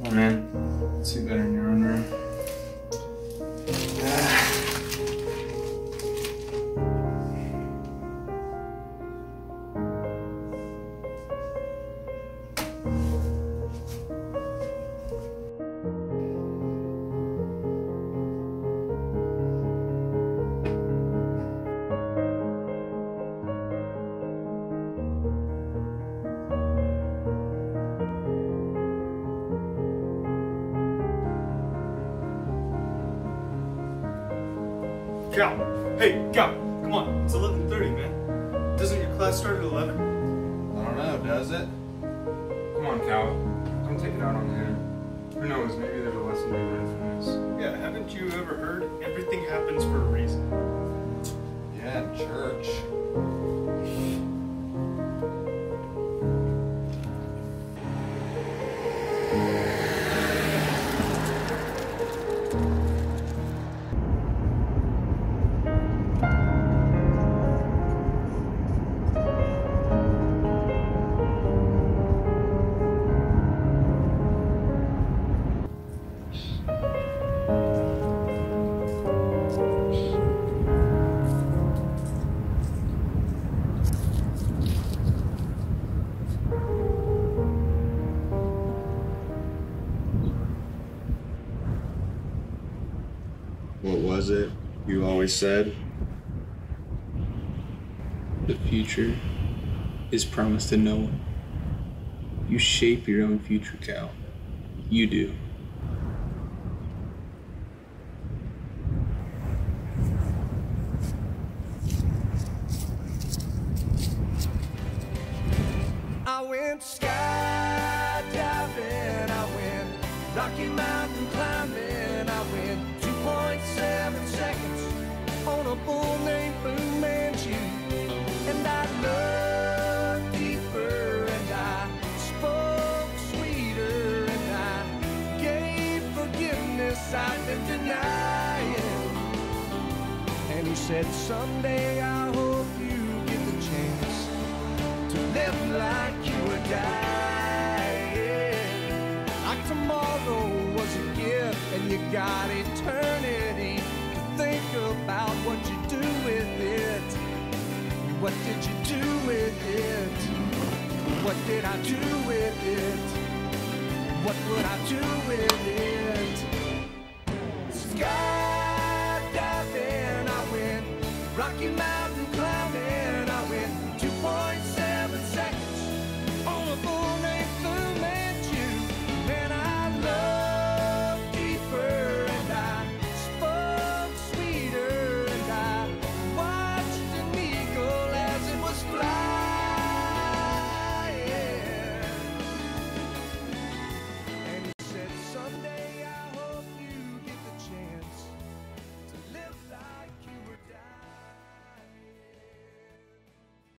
Come on, man. Let's see better in your own room. Cal, hey, Cal, come on, it's 11:30, man. Doesn't your class start at 11? I don't know, does it? Come on, Cal. Don't take it out on him. Who knows, maybe there's a lesson to be learned from this. Yeah, haven't you ever heard everything happens for a reason? Yeah, in church. What was it you always said? The future is promised to no one. You shape your own future, Cal. You do. I went skydiving, I went Rocky Mountain climbing, I went 2.7 seconds on a bull named Fu Manchu. And I looked deeper and I spoke sweeter and I gave forgiveness I've been denying. And he said, someday I hope you get the chance to live like you were dying. Like tomorrow was a gift and you got eternity to think about what you do with it. What did you do with it? What did I do with it? What would I do with it? Skydiving, I went Rocky Mountain.